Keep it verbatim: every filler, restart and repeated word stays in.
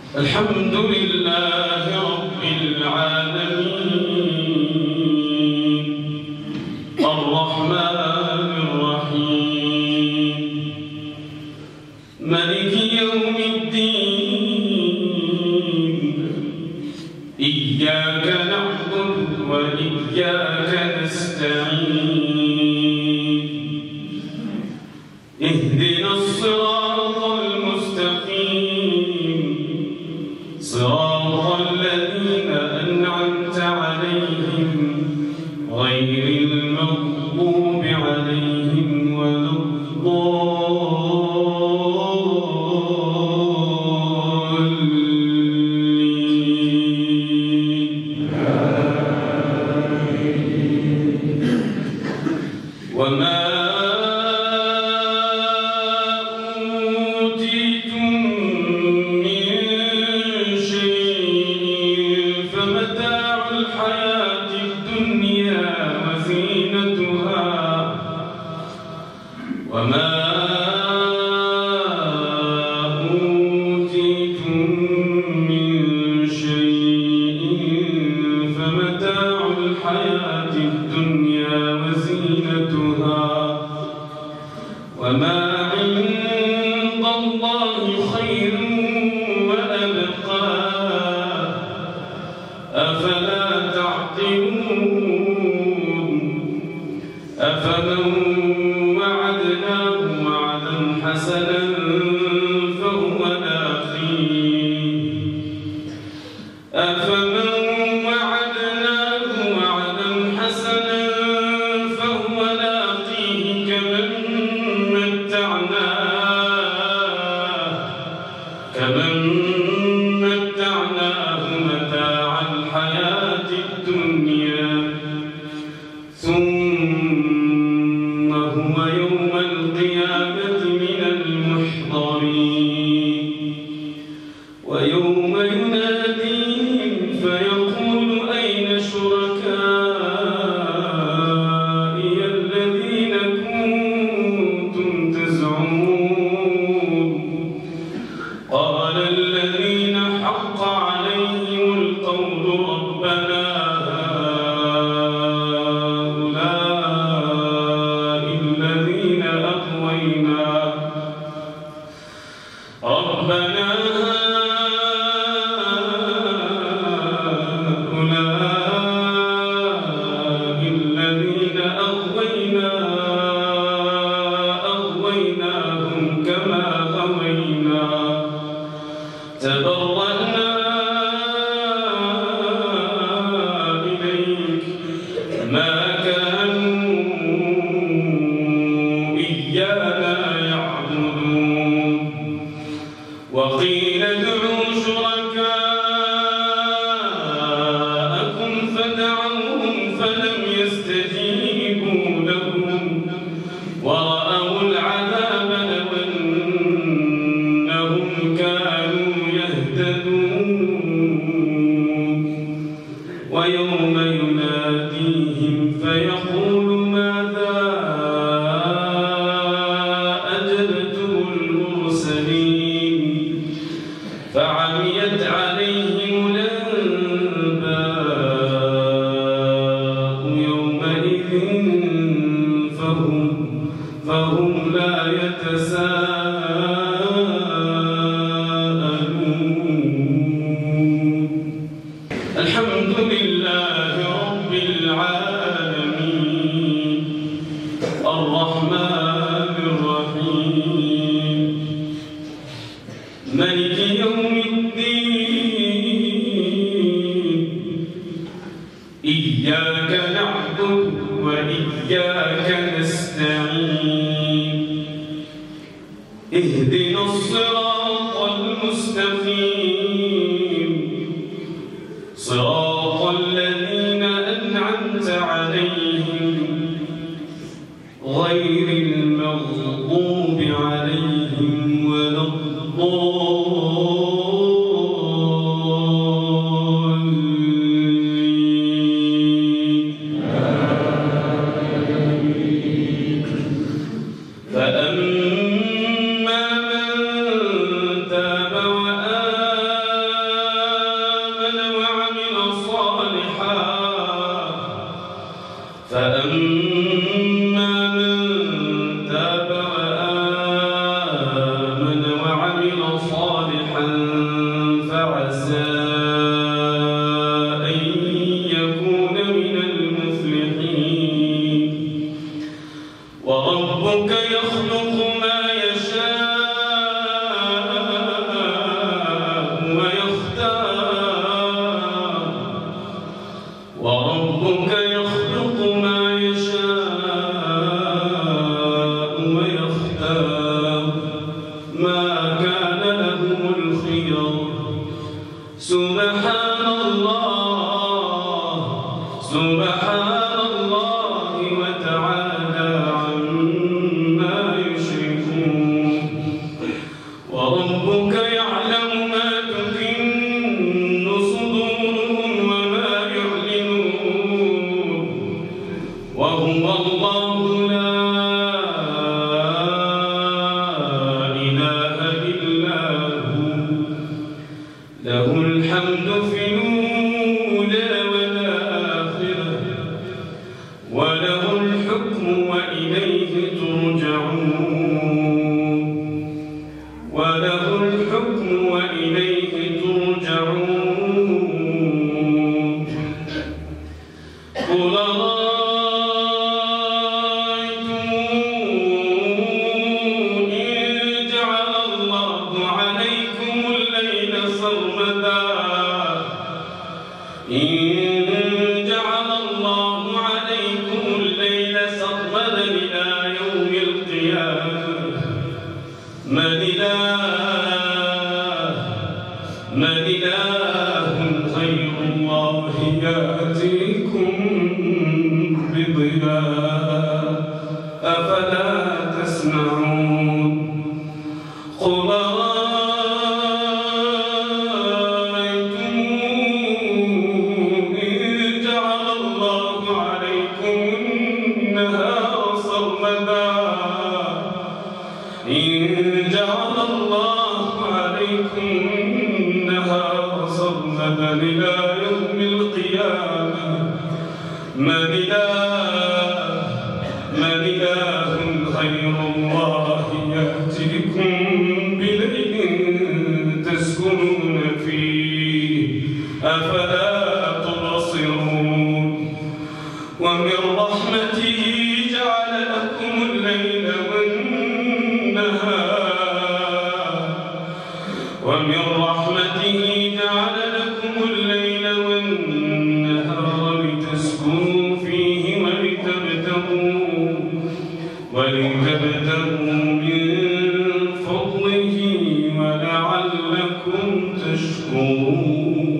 الحمد لله رب العالمين الرحمن الرحيم مالك يوم الدين إياك نعبد وإياك نستعين اهدنا الصراط المستقيم صراط الذين أنعمت عليهم غير المغضوب عليهم ولا الضالين. وما وما أوتيتم من شيء فمتاع الحياة الدنيا وزينتها وما عند الله خير وأبقى أفلا تعقلون. أفمن وعدناه وعدا حسنا فهو لاقيه أفمن وعدناه وعدا حسنا فهو لاقيه كمن متعناه كمن متعناه متاع الحياة الدنيا ثم هو يوم القيامة من المحضرين ويوم يناديهم فيقول أين شركائي الذين كنتم تزعمون قال الذين حق عليهم القول ربنا ربنا هؤلاء الذين أغوينا أغويناهم كما غوينا تبرأنا إليك ما كانوا إيانا يعبدون وقيل ادعوا شركاءكم فدعوهم فلم يستجيبوا لهم ورأوا العذاب لو أنهم كانوا يهتدون ويوم يناديهم فيقول ماذا أجبتم المرسلين فعميت عليهم الأنباء يومئذ فهم, فهم لا يتساءلون. الحمد لله رب العالمين الرحمن الرحيم مالك يوم الدين إياك نعبد وإياك نستعين اهدنا الصراط المستقيم صراط الذين أنعمت عليهم غير المغضوب عليهم ولا الضالين. فأما من الخير. سبحان الله سبحان الله وتعالى عما يشركون. وربك يعلم ما تكن صدورهم وما يعلنون. وهو الله لا إله إلا هو له الحمد في الأولى والآخرة وله الحكم وإليه ترجعون وله الحكم وإليه ترجعون. قل أرأيتم إن جعل الله عليكم الليل سرمدا إن جعل الله عليكم الليل سرمدا إلى يوم القيامة من إله من إله غير الله يأتيكم بضياء أفلا تسمعون. قل أرأيتم إن جعل الله عليكم النهار سرمدا إن جعل الله عليكم النهار سرمدا إلى يوم القيامة من إله من إله غير الله يأتيكم بليل تسكنون فيه أفلا تبصرون. ومن رحمته جعل لكم الليل والنهار ومن رحمته جعل لكم الليل والنهار لتسكنوا فيه ولتبتغوا ولتبتغوا من فضله ولعلكم تشكرون.